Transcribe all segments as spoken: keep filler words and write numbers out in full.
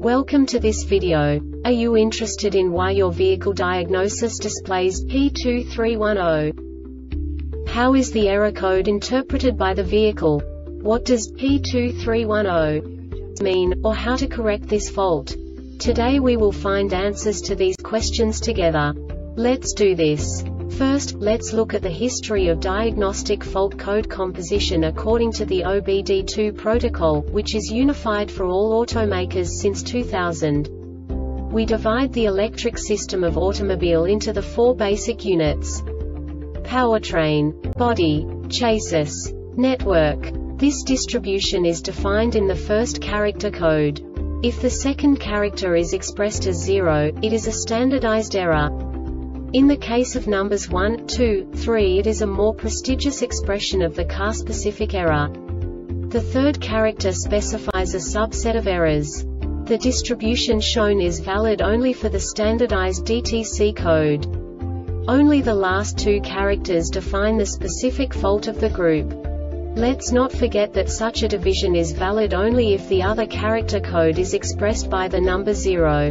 Welcome to this video. Are you interested in why your vehicle diagnosis displays P two three one zero? How is the error code interpreted by the vehicle? What does P two three one zero mean, or how to correct this fault? Today we will find answers to these questions together. Let's do this. First, let's look at the history of diagnostic fault code composition according to the O B D two protocol, which is unified for all automakers since two thousand. We divide the electric system of automobile into the four basic units: powertrain, body, chassis, network. This distribution is defined in the first character code. If the second character is expressed as zero, it is a standardized error. In the case of numbers one, two, three, it is a more prestigious expression of the car-specific error. The third character specifies a subset of errors. The distribution shown is valid only for the standardized D T C code. Only the last two characters define the specific fault of the group. Let's not forget that such a division is valid only if the other character code is expressed by the number zero.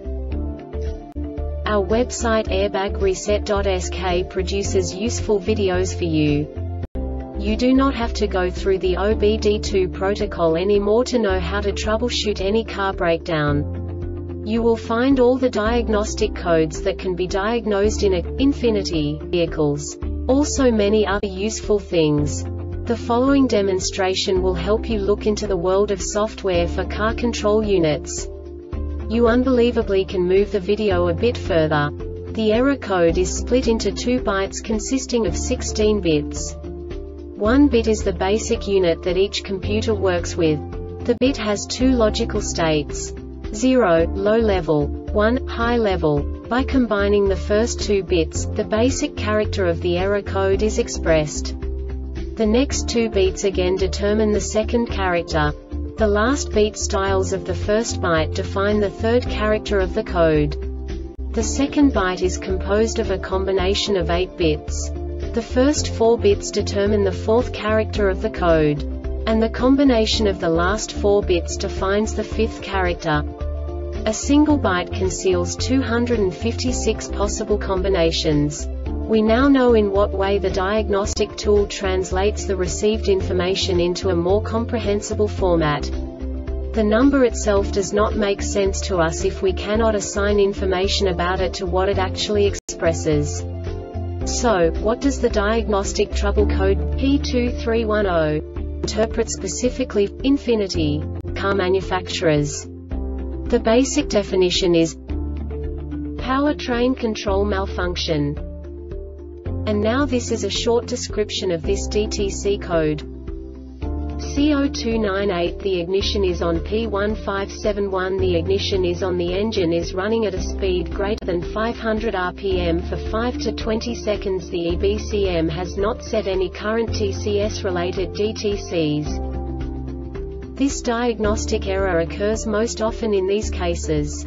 Our website airbag reset dot S K produces useful videos for you. You do not have to go through the O B D two protocol anymore to know how to troubleshoot any car breakdown. You will find all the diagnostic codes that can be diagnosed in a Infiniti vehicles. Also many other useful things. The following demonstration will help you look into the world of software for car control units. You unbelievably can move the video a bit further. The error code is split into two bytes consisting of sixteen bits. One bit is the basic unit that each computer works with. The bit has two logical states: zero, low level, one, high level. By combining the first two bits, the basic character of the error code is expressed. The next two beats again determine the second character. The last beat styles of the first byte define the third character of the code. The second byte is composed of a combination of eight bits. The first four bits determine the fourth character of the code. And the combination of the last four bits defines the fifth character. A single byte conceals two hundred fifty-six possible combinations. We now know in what way the diagnostic tool translates the received information into a more comprehensible format. The number itself does not make sense to us if we cannot assign information about it to what it actually expresses. So, what does the diagnostic trouble code P two three one zero interpret specifically for Infiniti car manufacturers? The basic definition is powertrain control malfunction. And now this is a short description of this D T C code. C zero two nine eight The ignition is on P one five seven one The ignition is on The engine is running at a speed greater than five hundred R P M for five to twenty seconds The E B C M has not set any current T C S-related D T Cs. This diagnostic error occurs most often in these cases.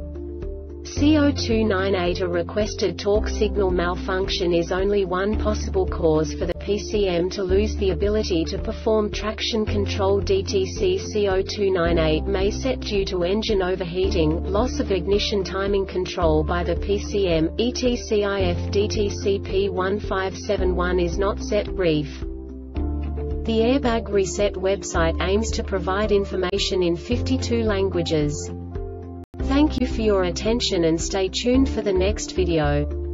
C zero two nine eight A requested torque signal malfunction is only one possible cause for the P C M to lose the ability to perform traction control D T C. C zero two nine eight may set due to engine overheating, loss of ignition timing control by the P C M, et cetera. If D T C P one five seven one is not set. Brief. The Airbag Reset website aims to provide information in fifty-two languages. Thank you for your attention and stay tuned for the next video.